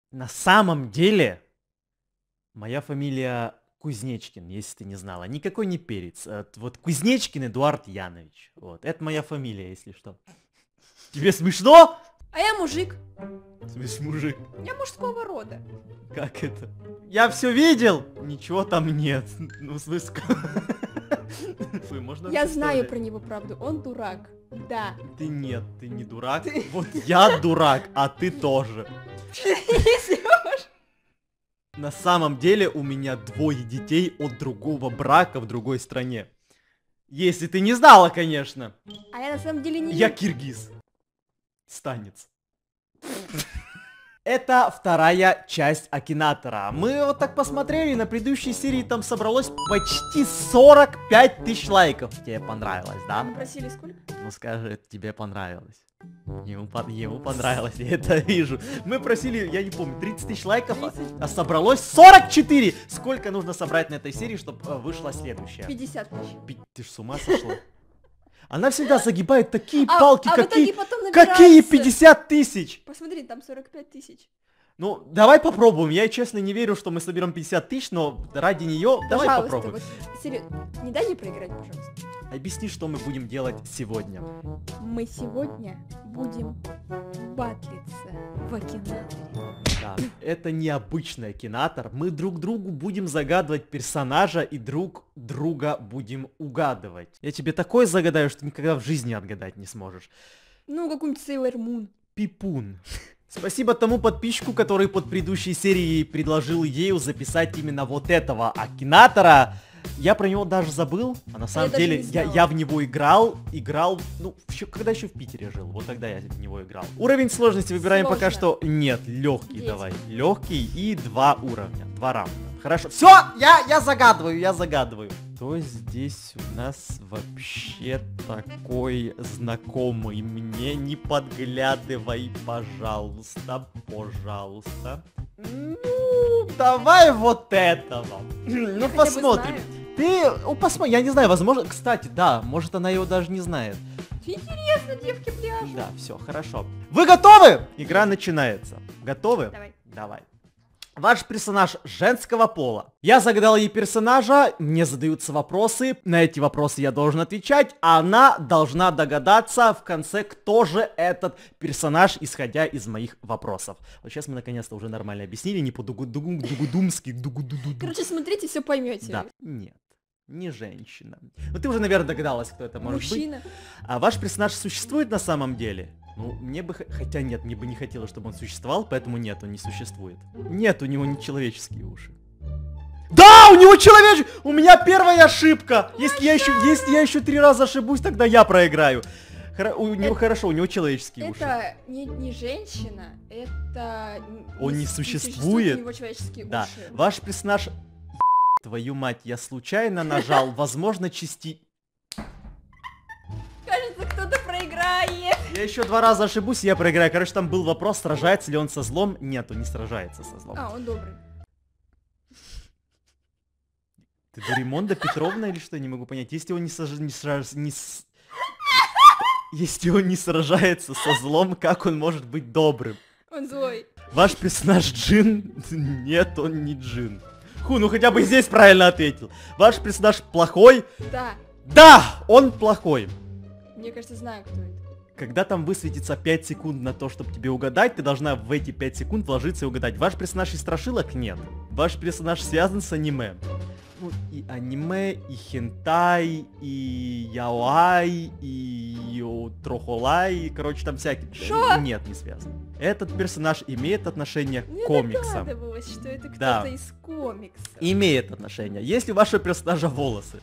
На самом деле, моя фамилия Кузнечкин, если ты не знала. Никакой не перец. Вот Кузнечкин Эдуард Янович. Вот. Это моя фамилия, если что. Тебе смешно? А я мужик. В смысле, мужик? Я мужского рода. Как это? Я все видел. Ничего там нет. Ну, в смысле... Ой, можно Я знаю представлять? про него правду. Он дурак. Да. Ты нет, ты не дурак. Вот я дурак, а ты тоже. На самом деле у меня двое детей от другого брака в другой стране. Если ты не знала, конечно. А я на самом деле не... Я киргиз. Станец. Это вторая часть Акинатора. Мы вот так посмотрели, на предыдущей серии там собралось почти 45 тысяч лайков. Тебе понравилось, да? Мы просили сколько? Ну скажи, тебе понравилось. Ему понравилось, я это вижу. Мы просили, я не помню, 30 тысяч лайков, а собралось 44! Сколько нужно собрать на этой серии, чтобы вышла следующая? 50 тысяч. Ты ж с ума сошла? Она всегда загибает такие палки, в итоге потом какие набирается. 50 тысяч? Посмотри, там 45 тысяч. Ну, давай попробуем. Я, честно, не верю, что мы соберем 50 тысяч, но ради нее давай Пожалуйста, попробуем. вот, серьезно, не дай мне проиграть, пожалуйста. Объясни, что мы будем делать сегодня. Мы сегодня будем батлиться в Акинаторе. Да, это необычный Акинатор. Мы друг другу будем загадывать персонажа и друг друга будем угадывать. Я тебе такое загадаю, что никогда в жизни отгадать не сможешь. Ну, какой-нибудь Sailor Moon. Пипун. Спасибо тому подписчику, который под предыдущей серией предложил идею записать именно вот этого Акинатора. Я про него даже забыл, а на самом деле я в него играл, ну, когда еще в Питере жил, вот тогда я в него играл. Уровень сложности выбираем Сложно. пока что, нет, легкий 10. давай, легкий и 2 уровня, 2 раунда. Хорошо, все, я загадываю. Кто здесь у нас вообще такой знакомый? Мне не подглядывай, пожалуйста. Ну, давай вот этого. Ну, хотя бы посмотрим. знаю. Посмотри, я не знаю, возможно, кстати, да, может она его даже не знает. Интересно, девки пляж. Да, все, хорошо. Вы готовы? Игра начинается. Готовы? Давай. Давай. Ваш персонаж женского пола. Я загадал ей персонажа, мне задаются вопросы, на эти вопросы я должен отвечать, а она должна догадаться в конце, кто же этот персонаж, исходя из моих вопросов. Вот сейчас мы наконец-то уже нормально объяснили, не по-дугудумски, дугудуду. Короче, смотрите, все поймете. Да, нет, не женщина. Ну ты уже, наверное, догадалась, кто это может быть. Мужчина. А ваш персонаж существует на самом деле? Ну, мне бы... Хотя нет, мне бы не хотелось, чтобы он существовал, поэтому нет, он не существует. Нет, у него не человеческие уши. Да, у него человеческие... У меня первая ошибка! Если я еще 3 раза ошибусь, тогда я проиграю. У него хорошо, у него человеческие уши. Это не женщина, это... Он не существует? У него человеческие Да, уши. ваш персонаж... Твою мать, я случайно нажал, возможно, Кажется, кто-то проиграет. Я еще 2 раза ошибусь, и я проиграю. Короче, там был вопрос, сражается ли он со злом. Нет, он не сражается со злом. А, он добрый. Ты Доримонда Петровна или что? Не могу понять. Если он Если он не сражается со злом, как он может быть добрым? Он злой. Ваш персонаж Джин? Нет, он не Джин. Ну хотя бы здесь правильно ответил. Ваш персонаж плохой? Да. Да, он плохой. Мне кажется, знаю, кто это. Когда там высветится 5 секунд на то, чтобы тебе угадать, ты должна в эти 5 секунд вложиться и угадать. Ваш персонаж из страшилок? Нет. Ваш персонаж связан с аниме. Ну, и аниме, и хентай, и яоай, и трохолай, короче, там всякие. Шо? Нет, не связан. Этот персонаж имеет отношение к Я комиксам. догадывалась, что это кто-то Да. из комиксов. Имеет отношение. Есть ли у вашего персонажа волосы?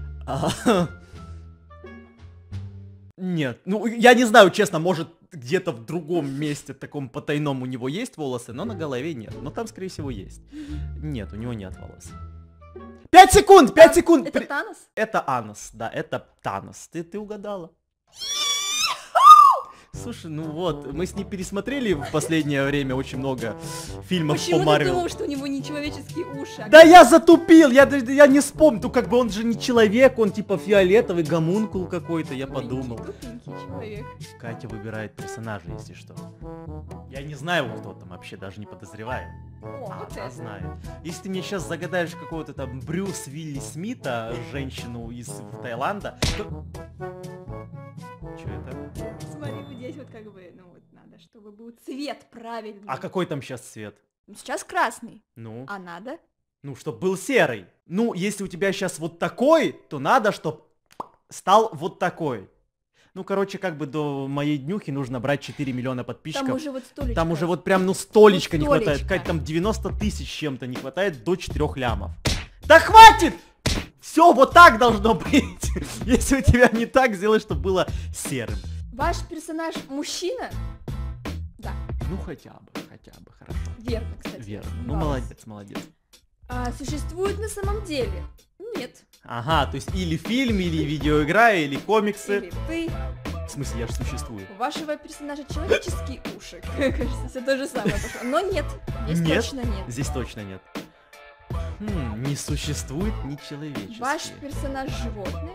Нет. Ну, я не знаю, честно, может, где-то в другом месте, таком потайном у него есть волосы, но на голове нет. Но там, скорее всего, есть. Нет, у него нет волос. 5 секунд! 5 секунд! Это Танос? Это Анос, да, это Танос. Ты угадала. Слушай, ну вот, мы с ней пересмотрели в последнее время очень много фильмов по Почему ты Марвел. думал, что у него не человеческие уши? Да я затупил, я не вспомнил, ну как бы он же не человек, он типа фиолетовый гомункул какой-то, я подумал. Тупенький человек. Катя выбирает персонажа, если что. Я не знаю, кто там вообще, даже не подозреваю. О, вот Я это. знаю. Если ты мне сейчас загадаешь какого-то там Брюс Вилли Смита, женщину из Таиланда, то... Чё это? Смотри, вот здесь вот как бы, ну вот надо, чтобы был цвет правильный. А какой там сейчас цвет? Ну, сейчас красный. Ну? А надо? Ну, чтоб был серый. Ну, если у тебя сейчас вот такой, то надо, чтоб стал вот такой. Ну, короче, как бы до моей днюхи нужно брать 4 миллиона подписчиков. Там уже вот столечко. Там уже вот прям, ну, столечко не столечко. хватает. Кать, там 90 тысяч чем-то не хватает до 4 лямов. Да хватит! Все вот так должно быть. Если у тебя не так, сделай, чтобы было серым. Ваш персонаж мужчина? Да, Ну, хотя бы, хорошо. верно, кстати. Верно. Ну, Класс. молодец, молодец. А существует на самом деле? Нет. Ага, то есть или фильм, или видеоигра, или комиксы. Или ты. В смысле, я же существую. У вашего персонажа человеческие уши. Кажется, все то же самое пошло. Но нет, здесь Нет? точно нет. Здесь точно нет. Не существует нечеловеческие. Ваш персонаж животное?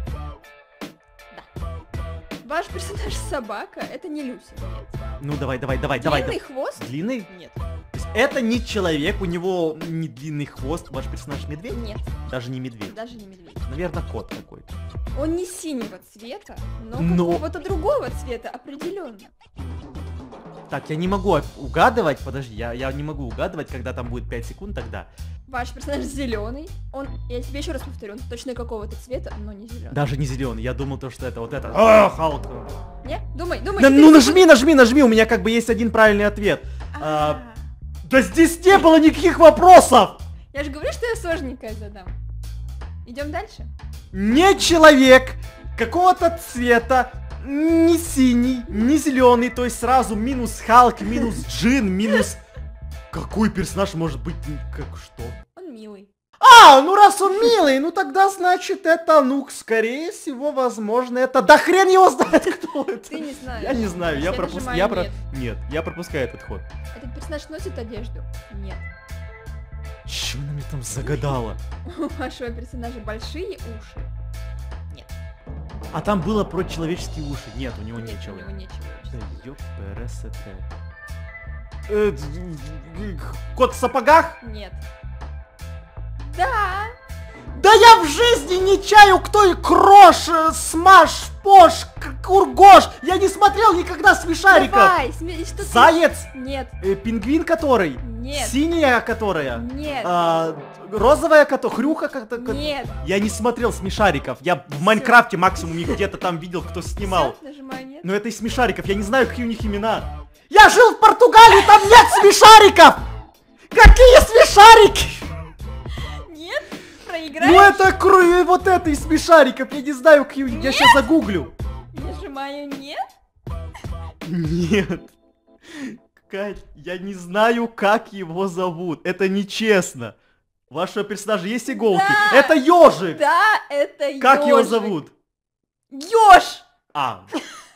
Да. Ваш персонаж собака? Это не Люся, нет. Ну, давай. Длинный хвост? Длинный? Нет. То есть это не человек, у него не длинный хвост. Ваш персонаж медведь? Нет, Даже не медведь. даже не медведь. Наверное, кот какой-то. Он не синего цвета, но Но- какого-то другого цвета определенно. Так, я не могу угадывать, подожди, я не могу угадывать, когда там будет 5 секунд тогда. Ваш персонаж зеленый. Он, я тебе еще раз повторю, он точно какого-то цвета, но не зеленый. Даже не зеленый, я думал то, что это вот это. Халк. Не? Думай. Ну, 4 нажми, у меня как бы есть один правильный ответ. А, Да здесь не было никаких вопросов! Я же говорю, что я сложненькое задам. Идем дальше. Не человек, какого-то цвета, не синий, не зеленый, то есть сразу минус Халк, минус Джин, минус... Какой персонаж может быть, как что? Он милый. А, ну раз он милый, ну тогда значит это, ну, скорее всего, возможно, это... Да хрен его знает, кто это! Ты не знаешь. Я не знаю, я Я пропускаю... нажимаю Нет, я пропускаю этот ход. Этот персонаж носит одежду? Нет. Чё она мне там загадала? У вашего персонажа большие уши? Нет. А там было про человеческие уши. Нет, у него Нет, нечего. у него нечего. ЮПРСТ. Кот в сапогах? Нет. Да. Да я в жизни не чаю, кто и Крош, Смаш, Пош, Кургош. Я не смотрел никогда смешариков. Давай, что ты... Заяц? Нет. Пингвин который? Нет. Синяя которая? Нет. Розовая которая? Хрюха как-то? Нет. Я не смотрел смешариков. Я в Майнкрафте максимум где-то там видел, кто снимал. Всё, нажимаю нет. Но это из смешариков, я не знаю, какие у них имена. Я жил в Португалии, там нет смешариков! Какие смешарики? Нет. Проиграешь. Ну это вот это из смешариков, я не знаю, какие у них. Я сейчас загуглю. Нажимаю нет. Нет. Кать, я не знаю, как его зовут. Это нечестно. У вашего персонажа есть иголки? Да. Это ежик! Да, это ёжик. Как его зовут? Ёж! А.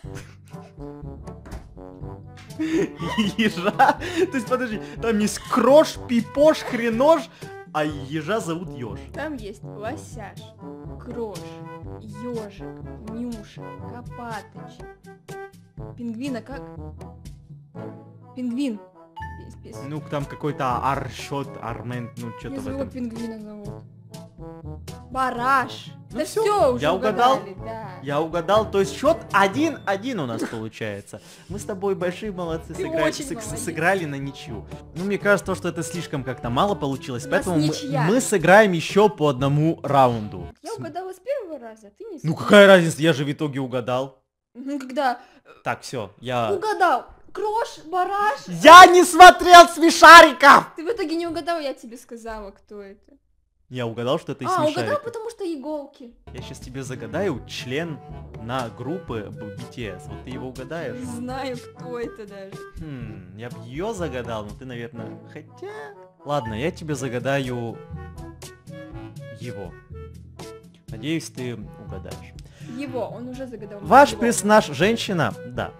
Ежа? То есть, подожди, там есть Крош, Пипош, Хренож, а ежа зовут Ёж. Там есть Лосяш, Крош, Ёжик, Нюша, Копатыч. Пингвина как? Пингвин. Ну, там какой-то Аршот, Армен, ну, что-то Не в зовут этом. пингвина зовут. Бараш. Ну Да всё, все, уже я угадал. угадали, да. Я угадал, то есть счет 1-1 у нас получается. Мы с тобой большие молодцы, Ты сыграли, очень молодец. сыграли на ничью. Ну, мне кажется, что это слишком как-то мало получилось, У нас поэтому ничья. мы сыграем еще по одному раунду. Я угадала с первого раза, а ты не Ну, с- какая разница, я же в итоге угадал. Ну, когда Так, все, я... угадал Крош, Бараш. Я не смотрел смешариков! Ты в итоге не угадал, я тебе сказала, кто это. Я угадал, что это из Угадал, смешариков. потому что иголки. Я сейчас тебе загадаю член на группы BTS. Вот ты его угадаешь? Не знаю, кто это даже. Я бы ее загадал, но ты, наверное, хотя... Ладно, я тебе загадаю его. Надеюсь, ты угадаешь. Его, он уже загадал. Ваш Его. персонаж женщина? Да.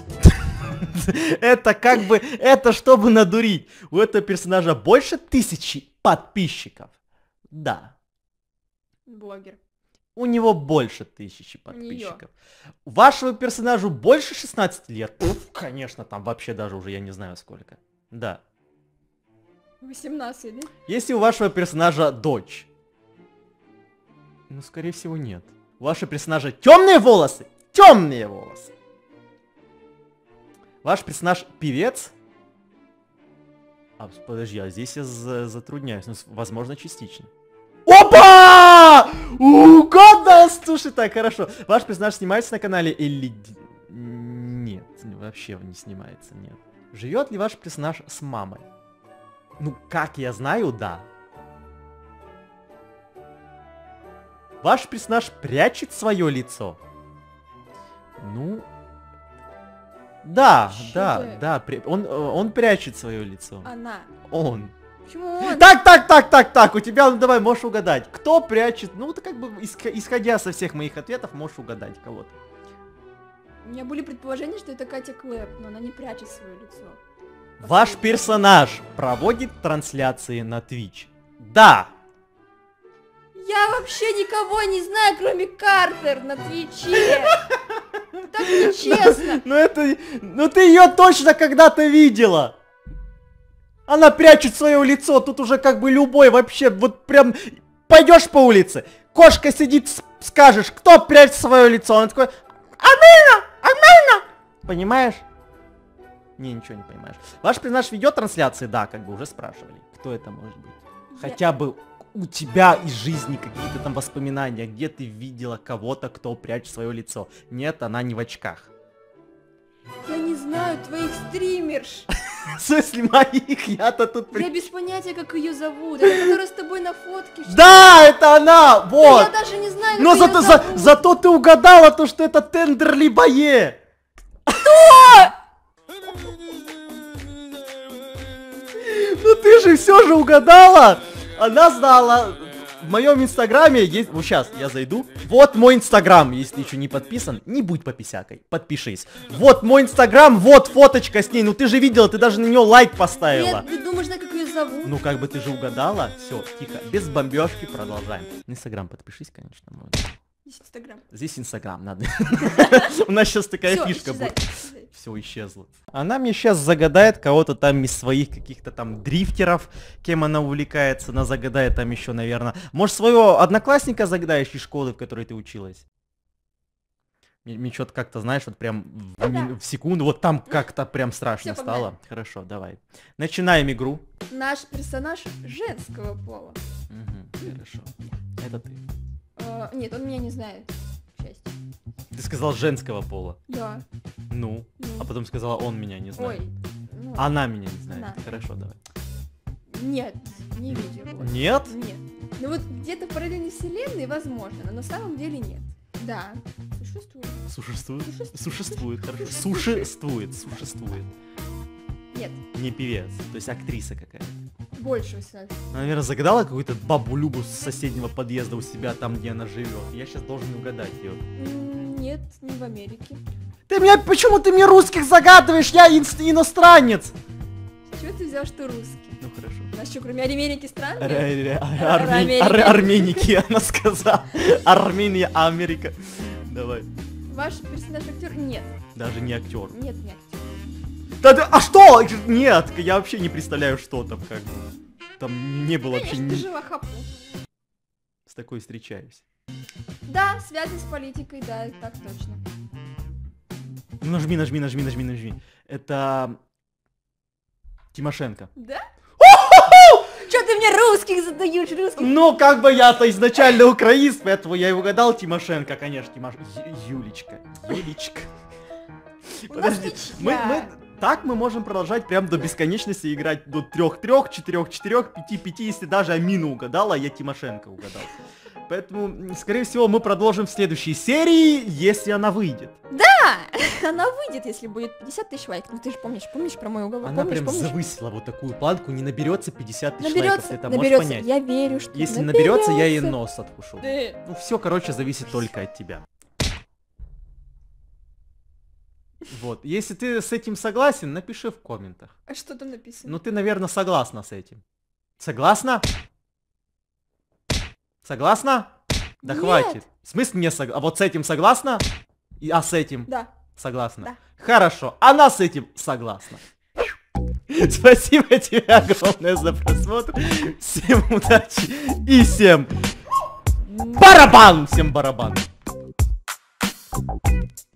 Это как бы, это чтобы надурить. У этого персонажа больше 1000 подписчиков? Да. Блогер. У него больше 1000 подписчиков. Вашему персонажу больше 16 лет? Пф, конечно, там вообще даже уже я не знаю сколько. Да. 18, да? Если у вашего персонажа дочь? Ну, скорее всего, нет. У вашего персонажа темные волосы? Темные волосы. Ваш персонаж певец? А, подожди, а здесь я затрудняюсь. Ну, возможно, частично. Опа! Угадал! Слушай, так, хорошо. Ваш персонаж снимается на канале или... Нет, вообще не снимается, нет. Живет ли ваш персонаж с мамой? Ну, как я знаю, да. Ваш персонаж прячет свое лицо? Ну... Да, Чё да, ты? да, он прячет свое лицо. Она. Он. Почему он? Так, у тебя, ну давай, можешь угадать. Кто прячет? Ну, ты как бы, исходя со всех моих ответов, можешь угадать кого-то. У меня были предположения, что это Катя Клэп, но она не прячет свое лицо. Ваш персонаж проводит трансляции на Twitch? Да. Я вообще никого не знаю, кроме Картер на Твиче. Так нечестно. Ну ты ее точно когда-то видела. Она прячет свое лицо, тут уже как бы любой вообще, вот прям, пойдешь по улице, кошка сидит, скажешь, кто прячет свое лицо, она такой, Амина, понимаешь? Не, ничего не понимаешь. Ваш персонаж ведет трансляции, да, как бы уже спрашивали, кто это может быть. Хотя бы у тебя из жизни какие-то там воспоминания, где ты видела кого-то, кто прячет свое лицо. Нет, она не в очках. Я не знаю твоих стримерш. В смысле моих? Я-то тут... Я без понятия, как ее зовут. Это которая с тобой на фотке. что ли? Да, это она! Да Вот! я даже не знаю, Но как её зовут. зато ты угадала то, что это Тендерли Бае! Ну ты же все же угадала! Она знала. В моем инстаграме есть... Вот сейчас я зайду. Вот мой инстаграм, если еще не подписан. Не будь пописякой, подпишись. Вот мой инстаграм, вот фоточка с ней. Ну ты же видела, ты даже на нее лайк поставила. Нет, ты думаешь, знаю, как ее зовут? Ну как бы ты же угадала. Все, тихо, без бомбежки продолжаем. На инстаграм подпишись, конечно. Мой. Здесь Инстаграм. Здесь инстаграм надо. У нас сейчас такая Всё, фишка исчезай, будет. исчезай. Все исчезло. Она мне сейчас загадает кого-то там из своих каких-то там дрифтеров, кем она увлекается. Она загадает там еще, наверное. Может, своего одноклассника загадаешь из школы, в которой ты училась? Мне что-то как-то, знаешь, вот прям в секунду, вот там как-то прям страшно Всё, стало. погнали. Хорошо, давай. Начинаем игру. Наш персонаж женского пола. Хорошо. Это ты. Нет, он меня не знает. К счастью. Ты сказал женского пола. Да. Ну. Ну. А потом сказала, он меня не знает. Ой. Ну, Она меня не знает. Она. Хорошо, давай. Нет, не видел. Нет? Нет. Ну вот где-то в параллельной вселенной возможно, но на самом деле нет. Да. Существует. Существует? Существует. Существует, хорошо. Существует. Нет. Не певец, то есть актриса какая-то. Больше 18. Она, наверное, загадала какую-то бабу Любу с соседнего подъезда у себя, там, где она живет. Я сейчас должен угадать ее. Нет, не в Америке. Почему ты мне русских загадываешь? Я иностранец! С чего ты взял, что русский? Ну хорошо. У нас что, кроме Америки стран? нет? Арменики, Арменики, она сказала. Армения, Америка. Давай. Ваш персонаж актер? Нет. Даже не актер. Нет, не актер. А что? Нет, я вообще не представляю, что там как бы. Там не было вообще Конечно, ты жила хапу. с такой встречаюсь. Да, связан с политикой, да, так точно. Ну, нажми. Это Тимошенко. Да? Чё ты мне русских задаешь, русских? Ну, как бы я-то изначально украист, поэтому я и угадал Тимошенко, конечно, Юлечка. У нас Подожди, ничья. так мы можем продолжать прям до бесконечности играть до 3-3, 4-4, 5-5, если даже Амину угадала, а я Тимошенко угадал. Поэтому, скорее всего, мы продолжим в следующей серии, если она выйдет. Да, она выйдет, если будет 50 тысяч лайков. Ну ты же помнишь про мой уговор? Она помнишь, прям помнишь? завысила вот такую планку, не наберется 50 тысяч лайков, Наберется, ты это можешь наберется. понять. Я верю, что Если наберется, я ей наберется. нос откушу. Да. Ну все, короче, зависит только от тебя. Вот. Если ты с этим согласен, напиши в комментах. А что там написано? Ну ты, наверное, согласна с этим. Согласна? Согласна? Да Нет. хватит. В смысле не согласна? А вот с этим согласна? А с этим? Да. Согласна. Да. Хорошо. Она с этим согласна. Спасибо тебе огромное за просмотр. Всем удачи и всем барабан! Всем барабан!